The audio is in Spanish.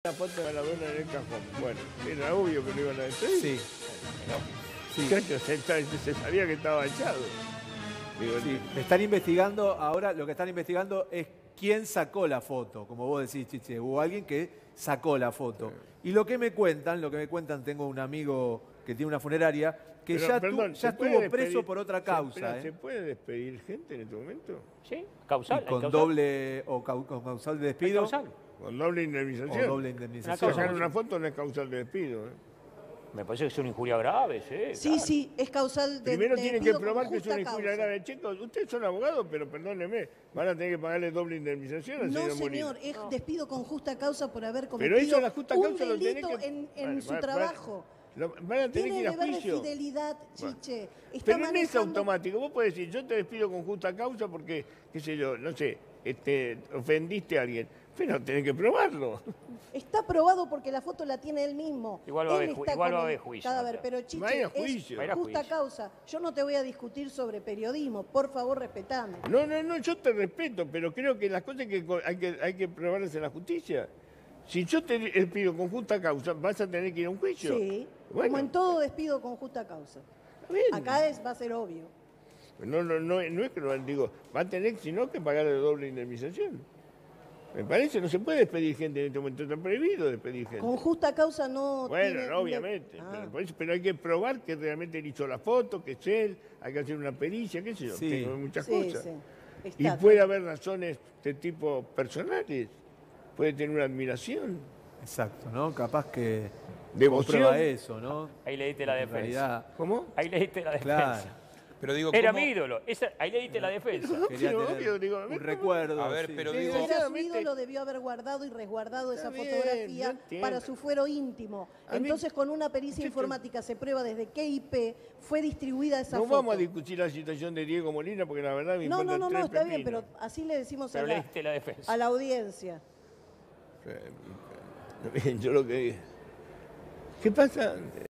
La foto de Maradona en el cajón. Bueno, era obvio que lo iban a despedir. Sí. Sí. Muchachos, se sabía que estaba echado. Digo, Sí. Están investigando, ahora lo que están investigando es quién sacó la foto, como vos decís, Chiche. Hubo alguien que sacó la foto. Y lo que me cuentan, tengo un amigo que tiene una funeraria, que pero, ya, perdón, ya estuvo preso por otra causa. ¿Se puede despedir gente en este momento? Sí, causal. Y con doble o con causal de despido. Causal. Con doble indemnización. O doble indemnización. Sacar una foto no es causal de despido. Me parece que es una injuria grave, sí. Sí, claro. sí, es causal de Primero tienen que despido con probar que es justa una injuria causa. grave. Chicos, ustedes son abogados, pero perdónenme, van a tener que pagarle doble indemnización al No, señor Molina. señor, es despido con justa causa por haber Pero cometido eso la justa un causa lo tenés delito que... en su trabajo. Van a tener que Tiene ir a deber de juicio. fidelidad, Chiche. Está Pero no es manejando- automático. Vos podés decir, yo te despido con justa causa porque, qué sé yo, no sé, ofendiste a alguien. Pero tenés que probarlo. Está probado porque la foto la tiene él mismo. Igual va a Él haber está igual con va a haber el juicio, cadáver, ¿no? pero Va a ir Chiche, a juicio. es Va a ir a justa juicio. causa. Yo no te voy a discutir sobre periodismo. Por favor, respetame. No, yo te respeto, pero creo que las cosas hay que probarlas en la justicia. Si yo te despido con justa causa, vas a tener que ir a un juicio. Sí, Bueno, como en todo despido con justa causa. está bien. Acá va a ser obvio. No es que lo digo, va a tener sino que pagar el doble indemnización. Me parece, no se puede despedir gente en este momento, está prohibido despedir gente. Con justa causa no Bueno, tiene... no, obviamente, Ah. pero hay que probar que realmente él hizo la foto, que es él, hay que hacer una pericia, qué sé yo, Sí. tengo muchas Sí, cosas. sí. Y Está. puede haber razones de tipo personales, puede tener una admiración, Exacto, ¿no? Capaz que devoción. comprueba eso, ¿no? Ahí le diste la En defensa. realidad, ¿Cómo? Ahí le diste la defensa. claro. Pero digo, Era ¿cómo? mi ídolo. Ahí le diste la defensa. Quería Pero tener obvio, digo, un recuerdo. A ver, sí. pero Sí, digo, Era su Sinceramente- ídolo, debió haber guardado y resguardado esa Está bien, fotografía yo entiendo. para su fuero íntimo. A mí- Entonces, con una pericia Usted- informática se prueba desde qué IP fue distribuida esa No foto. vamos a discutir la situación de Diego Molina porque la verdad me No, importa tres está bien, pepinos. pero así le decimos Pero le diste la defensa. a la audiencia. Yo lo que... ¿Qué pasa?